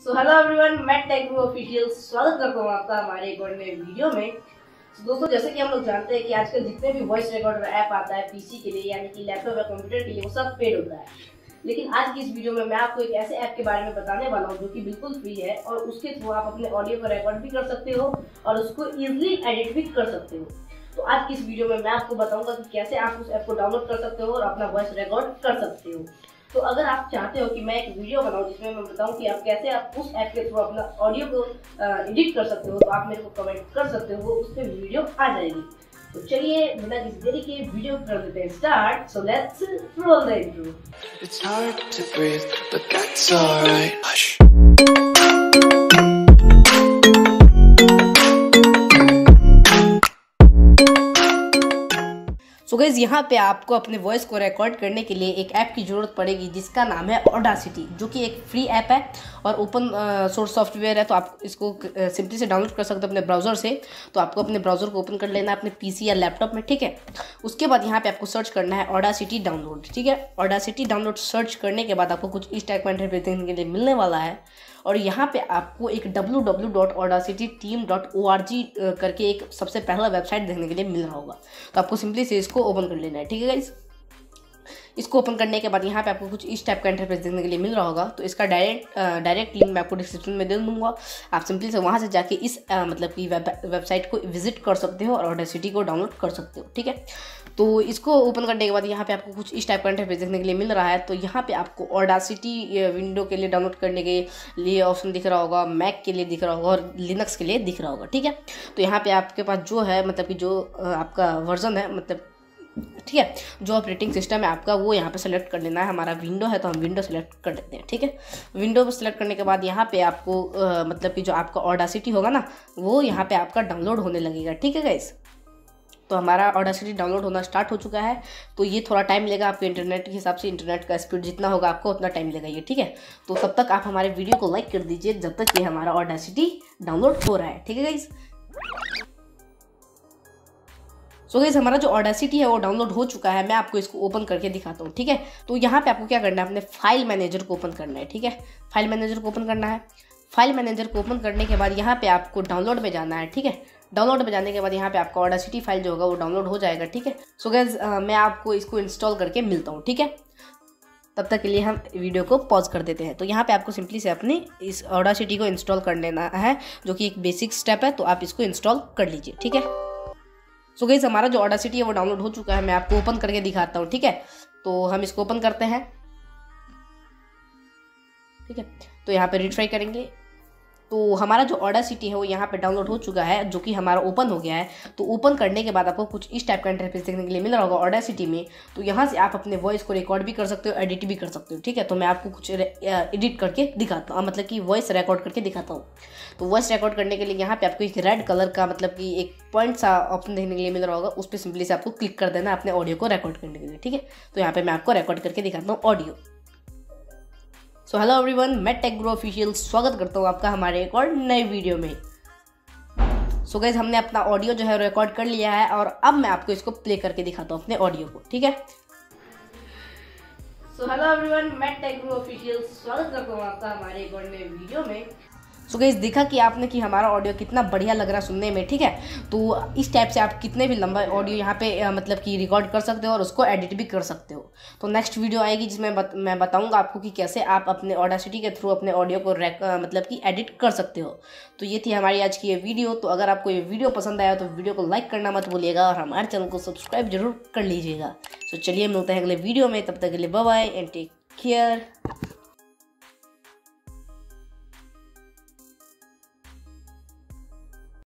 Hello everyone, मैं tech guru official स्वागत करता हूँ आपका हमारे एक और नए वीडियो में। दोस्तों, जैसे कि हम लोग जानते हैं कि आजकल जितने भी वॉइस रिकॉर्डर ऐप आता है पीसी के लिए यानी कि लैपटॉप या कंप्यूटर के लिए, वो सब पेड होता है। लेकिन आज की इस वीडियो में मैं आपको एक ऐसे ऐप के बारे में बताने वाला हूँ जो कि बिल्कुल फ्री है और उसके थ्रू आप अपने ऑडियो को रिकॉर्ड भी कर सकते हो और उसको इजिली एडिट भी कर सकते हो। तो आज की इस वीडियो में मैं आपको बताऊंगा कि कैसे आप उस ऐप को डाउनलोड कर सकते हो और अपना वॉइस रिकॉर्ड कर सकते हो। तो अगर आप चाहते हो कि मैं एक वीडियो बनाऊं जिसमें मैं बताऊं कि आप कैसे आप उस ऐप के थ्रू अपना ऑडियो को एडिट कर सकते हो, तो आप मेरे को कमेंट कर सकते हो, उस पर वीडियो आ जाएगी। तो चलिए बिना किसी देरी के वीडियो कर देते हैं start. So let's roll the intro. It's hard to breathe, but that's alright. Hush. So guys, यहाँ पे आपको अपने वॉइस को रिकॉर्ड करने के लिए एक ऐप की ज़रूरत पड़ेगी जिसका नाम है ऑडासिटी, जो कि एक फ्री ऐप है और ओपन सोर्स सॉफ्टवेयर है। तो आप इसको सिंपली से डाउनलोड कर सकते हो अपने ब्राउज़र से। तो आपको अपने ब्राउज़र को ओपन कर लेना है अपने पीसी या लैपटॉप में, ठीक है। उसके बाद यहाँ पे आपको सर्च करना है ऑडासिटी डाउनलोड, ठीक है। ऑडासिटी डाउनलोड सर्च करने के बाद आपको कुछ इस टाइप का इंटरफेस देखने के लिए मिलने वाला है और यहाँ पे आपको एक www.audacityteam.org करके एक सबसे पहला वेबसाइट देखने के लिए मिल रहा होगा। तो आपको सिंपली से इसको ओपन कर लेना है, ठीक है गाइस। इसको ओपन करने के बाद यहाँ पे आपको कुछ इस टाइप का इंटरफेस देखने के लिए मिल रहा होगा। तो इसका डायरेक्ट लिंक मैं आपको डिस्क्रिप्शन में दे दूँगा। आप सिंपली से वहाँ से जाके इस मतलब की वेबसाइट को विजिट कर सकते हो और ऑडासिटी को डाउनलोड कर सकते हो, ठीक है। तो इसको ओपन करने के बाद यहाँ पे आपको कुछ इस टाइप का इंटरफेस देखने के लिए मिल रहा है। तो यहाँ पे आपको ऑडासिटी विंडो के लिए डाउनलोड करने के लिए ऑप्शन दिख रहा होगा, मैक के लिए दिख रहा होगा और लिनक्स के लिए दिख रहा होगा, ठीक है। तो यहाँ पे आपके पास जो है मतलब कि जो आपका वर्जन है मतलब ठीक है, जो ऑपरेटिंग सिस्टम है आपका वो यहाँ पे सेलेक्ट कर लेना है। हमारा विंडो है तो हम विंडो सेलेक्ट कर लेते हैं, ठीक है। विंडो सेलेक्ट करने के बाद यहाँ पे आपको मतलब कि जो आपका ऑडासिटी होगा ना, वो यहाँ पे आपका डाउनलोड होने लगेगा, ठीक है गाइस। तो हमारा ऑडासिटी डाउनलोड होना स्टार्ट हो चुका है। तो ये थोड़ा टाइम लेगा, आपके इंटरनेट के हिसाब से इंटरनेट का स्पीड जितना होगा आपको उतना टाइम लेगा ये, ठीक है। तो तब तक आप हमारे वीडियो को लाइक कर दीजिए जब तक ये हमारा ऑडासिटी डाउनलोड हो रहा है, ठीक है गाइस। सो गाइस, हमारा जो ऑडासिटी है वो डाउनलोड हो चुका है। मैं आपको इसको ओपन करके दिखाता हूँ, ठीक है। तो यहाँ पे आपको क्या करना है, अपने फाइल मैनेजर को ओपन करना है, ठीक है। फाइल मैनेजर को ओपन करना है। फाइल मैनेजर को ओपन करने के बाद यहाँ पे आपको डाउनलोड में जाना है, ठीक है। डाउनलोड में जाने के बाद यहाँ पे आपका ऑडासिटी फाइल जो होगा वो डाउनलोड हो जाएगा, ठीक है। सो गाइस, मैं आपको इसको इंस्टॉल करके मिलता हूँ, ठीक है। तब तक के लिए हम वीडियो को पॉज कर देते हैं। तो यहाँ पे आपको सिंपली से अपनी इस ऑडासिटी को इंस्टॉल कर लेना है, जो कि एक बेसिक स्टेप है। तो आप इसको इंस्टॉल कर लीजिए, ठीक है। सो गाइस, हमारा जो ऑडासिटी है वो डाउनलोड हो चुका है। मैं आपको ओपन करके दिखाता हूँ, ठीक है। तो हम इसको ओपन करते हैं, ठीक है। तो यहाँ पे रिट्राई करेंगे तो हमारा जो ऑडासिटी है वो यहाँ पे डाउनलोड हो चुका है, जो कि हमारा ओपन हो गया है। तो ओपन करने के बाद आपको कुछ इस टाइप का इंटरफेस देखने के लिए मिल रहा होगा ऑडासिटी में। तो यहाँ से आप अपने वॉइस को रिकॉर्ड भी कर सकते हो, एडिट भी कर सकते हो, ठीक है। तो मैं आपको कुछ एडिट करके दिखाता हूँ, मतलब कि वॉइस रिकॉर्ड करके दिखाता हूँ। तो वॉइस रिकॉर्ड करने के लिए यहाँ पे आपको एक रेड कलर का मतलब कि एक पॉइंट सा ऑप्शन देखने के लिए मिल रहा होगा, उस पर सिंपली से आपको क्लिक कर देना अपने ऑडियो को रिकॉर्ड करने के लिए, ठीक है। तो यहाँ पे मैं आपको रिकॉर्ड करके दिखाता हूँ ऑडियो। सो हेलो एवरीवन, मैं टेक गुरु ऑफिशियल स्वागत करता हूँ आपका हमारे एक और नए वीडियो में। सो गाइस, हमने अपना ऑडियो जो है रिकॉर्ड कर लिया है और अब मैं आपको इसको प्ले करके दिखाता हूँ अपने ऑडियो को, ठीक है। सो हेलो एवरीवन, मैं टेक गुरु ऑफिशियल स्वागत करता हूँ आपका हमारे एक और नए वीडियो में। सो गाइस, देखा कि आपने कि हमारा ऑडियो कितना बढ़िया लग रहा है सुनने में, ठीक है। तो इस टाइप से आप कितने भी लंबा ऑडियो यहाँ पे मतलब कि रिकॉर्ड कर सकते हो और उसको एडिट भी कर सकते हो। तो नेक्स्ट वीडियो आएगी जिसमें मैं बताऊंगा आपको कि कैसे आप अपने ऑडासिटी के थ्रू अपने ऑडियो को मतलब कि एडिट कर सकते हो। तो ये थी हमारी आज की ये वीडियो। तो अगर आपको ये वीडियो पसंद आया तो वीडियो को लाइक करना मत भूलिएगा और हमारे चैनल को सब्सक्राइब जरूर कर लीजिएगा। तो चलिए मिलते हैं अगले वीडियो में, तब तक के लिए bye bye and take care.